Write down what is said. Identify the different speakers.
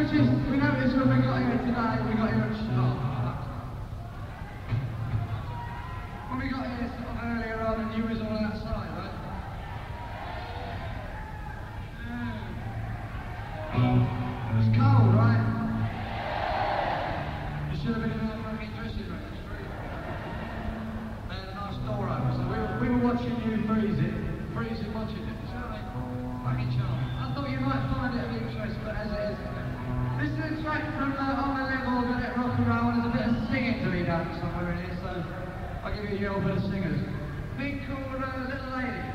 Speaker 1: noticed when we got here today, we got here at when we got here sort of earlier on and you was all outside, right? It was cold, right? You should have been in that fucking dressing room. They had a nice door open, so we were watching you freezing watching it. So fucking charming. I thought you might find it of interest, but as it is, this is a track from On the Level, Let It Rock and Roll, and there's a bit of singing to be done somewhere in here, so I'll give you a bit of singers. Thing called Little Lady.